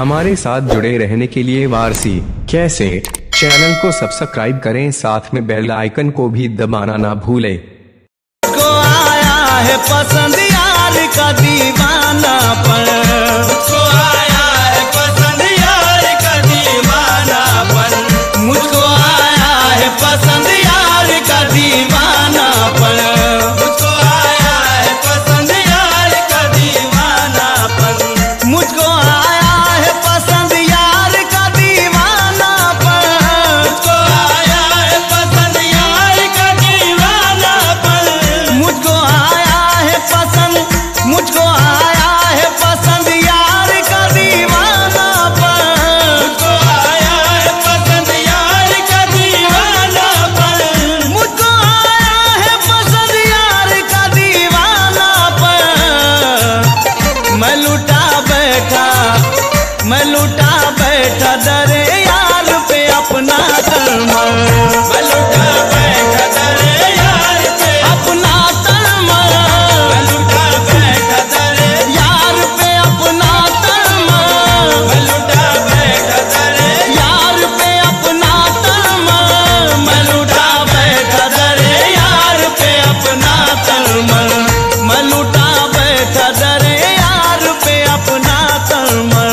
हमारे साथ जुड़े रहने के लिए वारसी कैसेट चैनल को सब्सक्राइब करें, साथ में बेल आइकन को भी दबाना ना भूलें। को आया है पसंद यार का दीवानापन, मुझको आया है पसंद यार का दीवानापन, मुझको आया है पसंद यार का दीवानापन, मुझको आया है पसंद यार का दीवानापन, मुझको आया है पसंद यार का दीवानापन, मुझको आया है पसंद यार का दीवानापन, मुझको आया है पसंद, मुझको आया है पसंद यार का दीवानापन, मुझको आया है पसंद यार का दीवानापन, मुझको आया है पसंद यार का दीवानापन। मैं लुटा बैठा, मैं लुटा बैठा दरे यार पे अपना तनमन, मैं लुटा बैठा दरे यार पे अपना तनमन, मैं लुटा बैठा दरे यार पे अपना तनमन, मैं लुटा बैठा दरे यार पे अपना तनमन, मैं लुटा बैठा दरे यार पे अपना तनमन, मैं लुटा बैठा दरे यार पे अपना तनमन।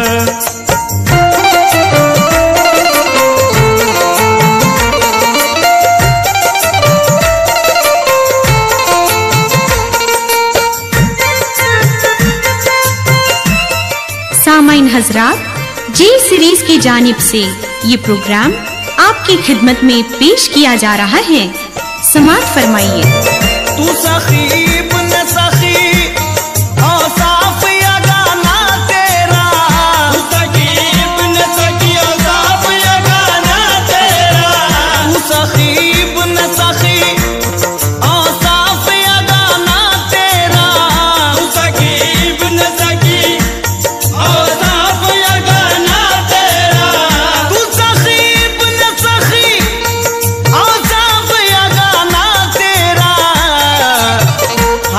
सामाइन हजरात, जी सीरीज की जानिब से ये प्रोग्राम आपकी खिदमत में पेश किया जा रहा है। समाअत फरमाइए। तू सखी इब्न सखी औसाफ या गाना तेरा, तू सखी इब्न सखी औसाफ या गाना तेरा, तू सखी इब्न सखी औसाफ या गाना तेरा, तू सखी इब्न सखी औसाफ या गाना तेरा, तू सखी इब्न सखी औसाफ या गाना तेरा,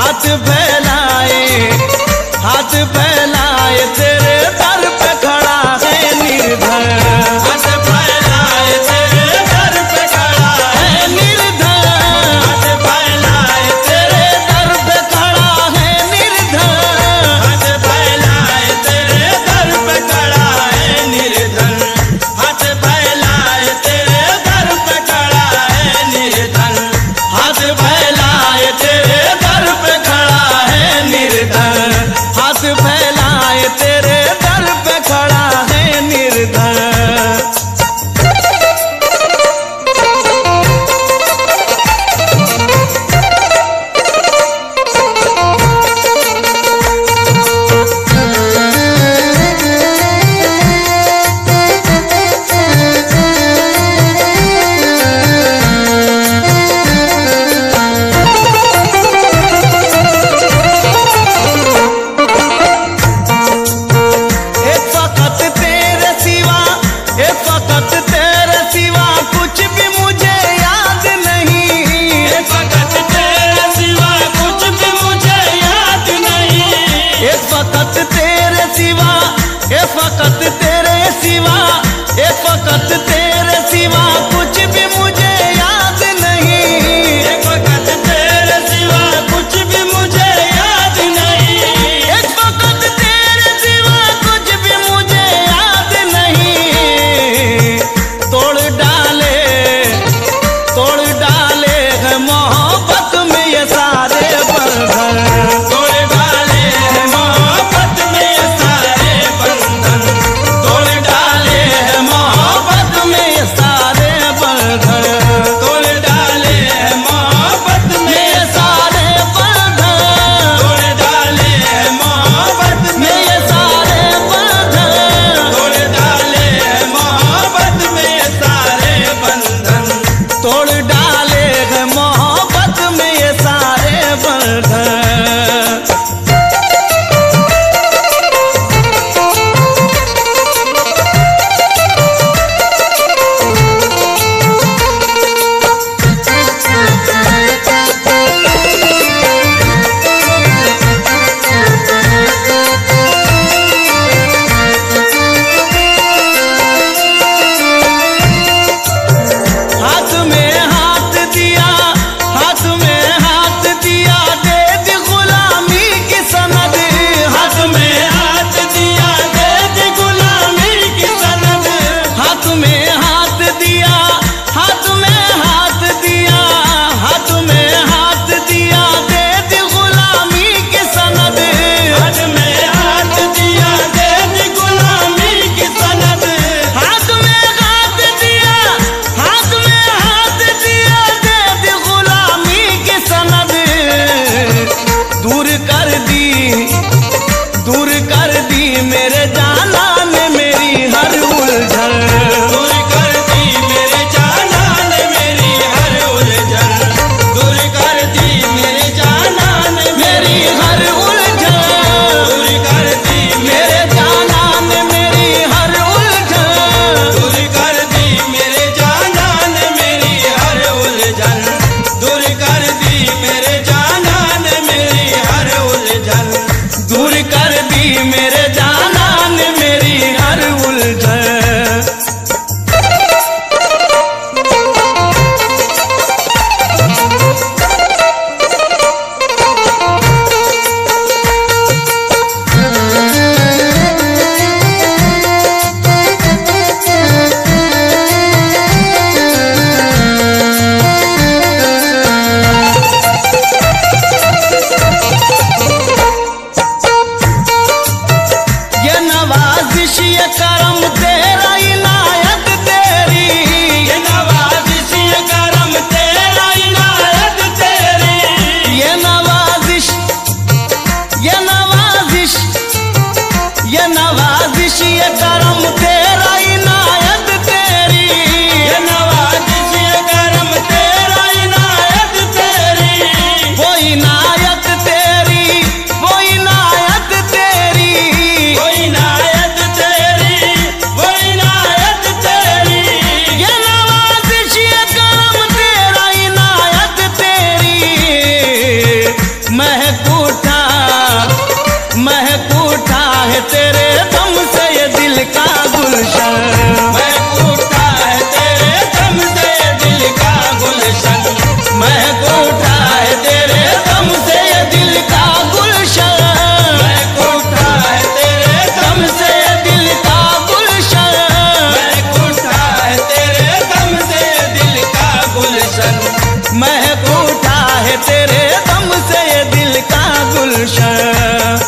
का गुलशन। महक उठा है तेरे दम से दिल का गुलशन, महक उठा है तेरे दम से दिल का गुलशन, महक उठा है तेरे दम से दिल का गुलशन, महक उठा है तेरे दम से दिल का गुलशन, महक उठा है तेरे दम से दिल का गुलशन।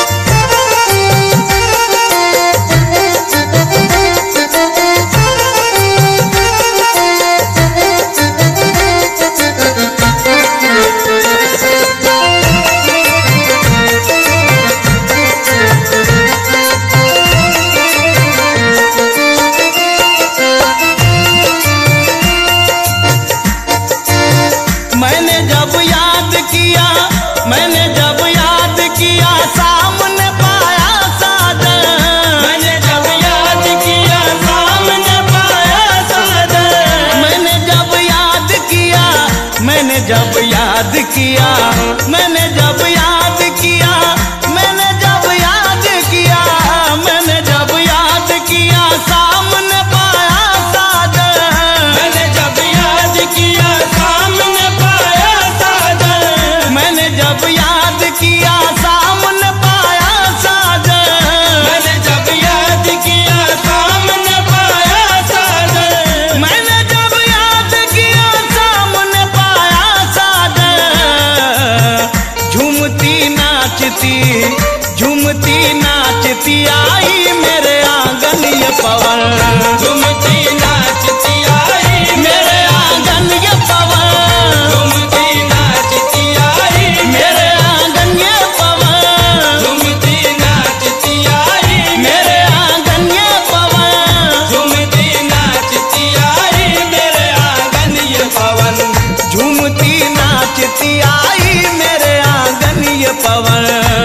मैंने जब याद किया, मैंने जब याद किया सामने पाया साजन, मैंने जब याद किया सामने पाया साजन, मैंने जब याद किया, मैंने जब याद किया, मैंने जब याद किया, मैंने जब याद किया, मैंने जब याद किया सामने पाया साजन, मैंने जब याद किया सामने पाया साजन, मैंने जब याद किया सामने पाया साजन, मैंने जब याद किया सामने पाया साजन, मैंने जब याद किया सामने पाया साजन। झूमती नाचती, झूमती नाचती आई मेरे आंगन ये पवन, झूमती नाचती आई मेरे आंगन ये पवन, झूमती नाचती आई मेरे आंगन ये पवन, झूमती नाचती आई मेरे आंगन ये पवन, झूमती नाचती आई मेरे आंगन ये पवन, झूमती नाचती आई मेरे आंगन ये पवन।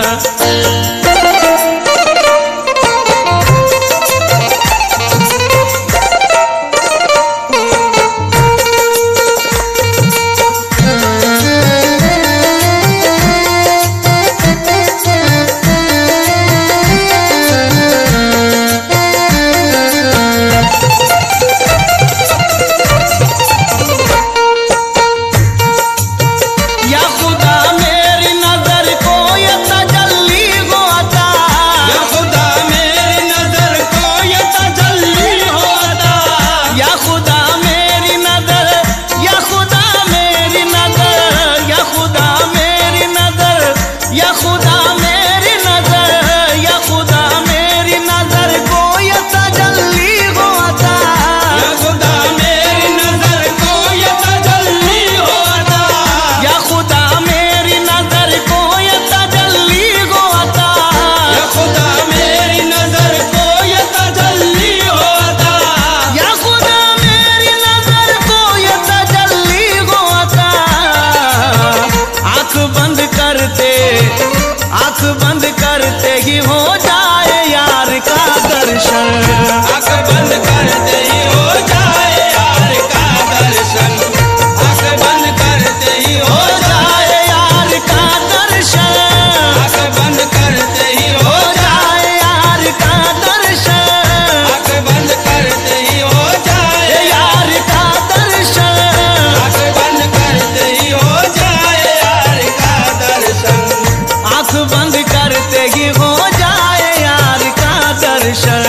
या खुदा मेरी नजर को ये तजल्ली हो अता, या खुदा मेरी नजर को ये तजल्ली हो अता, या खुदा मेरी नजर, या खुदा मेरी नजर, या खुदा मेरी नजर, या खुदा मेरी नजर, या खुदा मेरी नजर को ये तजल्ली हो अता, या खुदा मेरी नजर को ये तजल्ली हो अता, या खुदा मेरी नजर को ये तजल्ली हो अता, या खुदा मेरी नजर को ये तजल्ली हो अता, या खुदा मेरी नजर को ये तजल्ली हो अता। आंख बंद करते, आंख बंद करते ही हो जाए यार का दर्शन, आंख बंद करते ही हो जाए यार का दर्शन, आंख बंद करते ही हो जाए यार का दर्शन, आंख बंद करते ही हो जाए यार का दर्शन, आंख बंद करते ही हो जाए यार का दर्शन, आंख बंद करते ही हो जाए यार का दर्शन, आंख बंद करते ही हो जाए यार का दर्शन।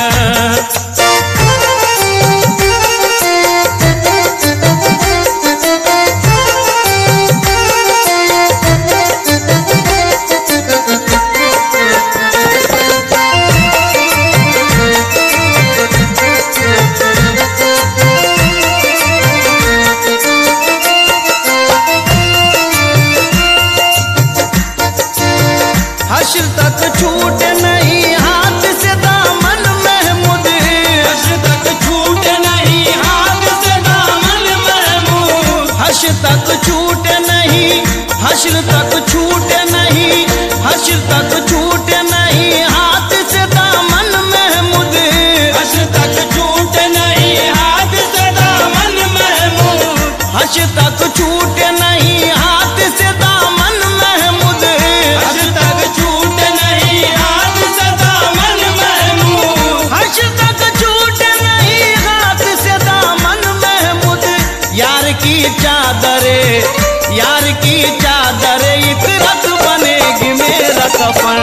हश्र तक छूटे नहीं हाथ से दामन महमूद, हश्र तक छूटे नहीं हाथ से दामन महमूद, हश्र तक छूटे नहीं, हश्र तक छूटे नहीं, हश्र तक छूटे नहीं हाथ से दामन महमूद, हश्र तक छूटे नहीं हाथ से दामन महमूद, हश्र तक छूटे नहीं हाथ से दामन महमूद, हश्र तक छूटे नहीं हाथ दफन